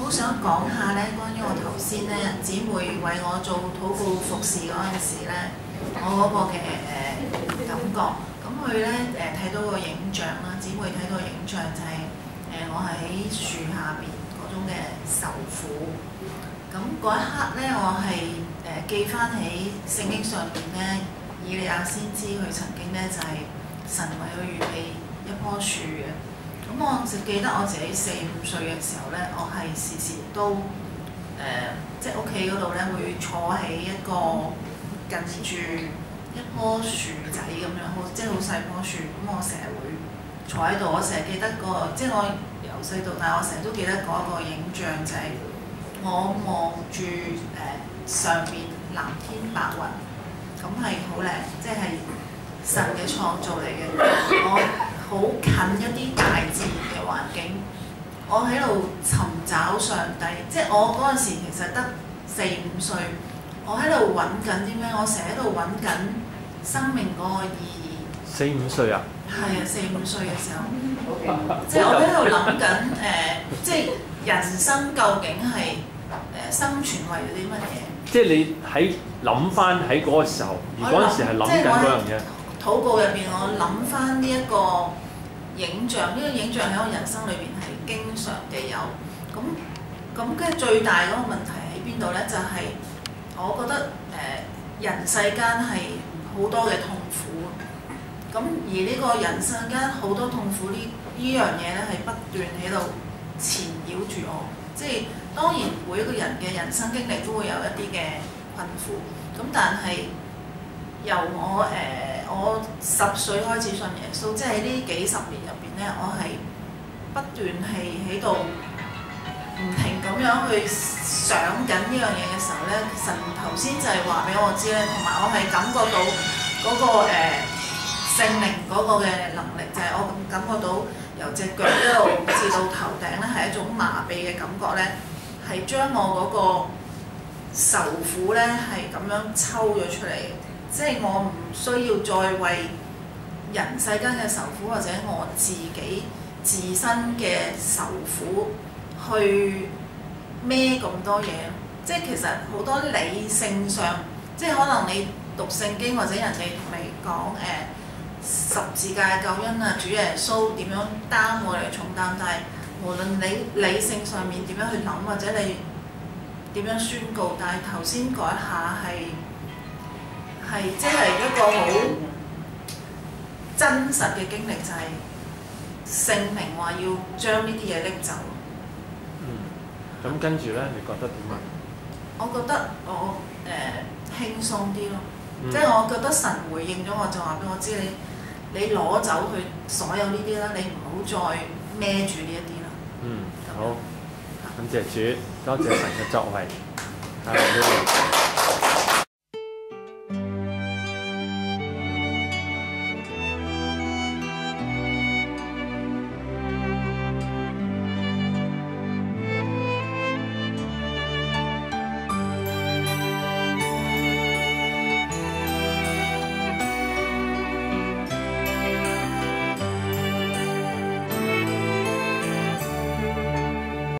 好想講下咧，關於我頭先咧姊妹為我做禱告服侍嗰陣時咧，我嗰個嘅感覺。咁佢咧睇到個影像啦，姊妹睇到個影像就係、我喺樹下邊嗰種嘅受苦。咁嗰一刻咧，我係記翻起聖經上邊咧，以利亞先知佢曾經咧就係、神為佢預備一棵樹嘅。咁我就記得我自己4、5歲嘅時候咧，我係時時都即係屋企嗰度咧會坐喺一個近住一棵樹仔咁樣，即係好細棵樹。咁我成日會坐喺度，我成日記得即係我由細到大，我成日都記得嗰一個影像，就係我望住上邊藍天白雲，咁係好靚，即係神嘅創造嚟嘅。我好近一啲大自然嘅環境，我喺度尋找上帝。即係我嗰陣時其實得4、5歲，我喺度揾緊啲咩？我成日喺度揾緊生命嗰個意義。 4、5歲啊？ 係啊，4、5歲嘅時候，即係我喺度諗緊即係人生究竟係生存為咗啲乜嘢？ 即係你喺諗翻喺嗰個時候，而嗰陣時係諗緊嗰樣嘢。 禱告入邊，我諗翻呢一個影像，呢個影像喺我人生裏邊係經常地有。咁跟住最大嗰個問題喺邊度咧？就係、我覺得人世間係好多嘅痛苦。咁而呢個人世間好多痛苦呢樣嘢咧，係不斷喺度纏繞住我。即係當然每一個人嘅人生經歷都會有一啲嘅困苦。咁但係由我10歲開始信耶穌，即係喺呢幾十年入邊咧，我係不斷係喺度唔停咁樣去想緊呢樣嘢嘅時候咧，神頭先就係話俾我知咧，同埋我係感覺到嗰、個聖靈嗰個嘅能力，就係、我感覺到由隻腳一路至到頭頂咧，係一種麻痹嘅感覺咧，係將我嗰個愁苦咧係咁樣抽咗出嚟。即係我唔需要再為人世間嘅愁苦，或者我自己自身嘅愁苦去孭咁多嘢。即係其實好多理性上，即係可能你讀聖經或者人哋同你講十字架救恩啊，主耶穌點樣擔我哋嘅重擔，但係無論你理性上面點樣去諗，或者你點樣宣告，但係頭先嗰一下係即係一個好真實嘅經歷，就係聖靈話要將呢啲嘢拎走。 咁跟住咧，你覺得點啊？ 我覺得我輕鬆啲咯，即係我覺得神回應咗我，就話俾我知你攞走佢所有呢啲啦，你唔好再孭住呢一啲啦。 好，感謝主，多謝神嘅作為。